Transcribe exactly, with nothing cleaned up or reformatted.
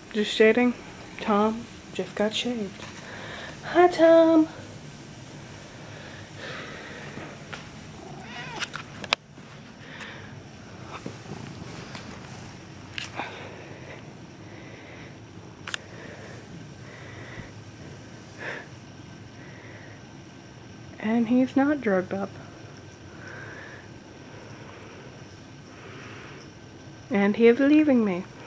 Just shading. Tom just got shaved. Hi, Tom. And he's not drugged up. And he is leaving me.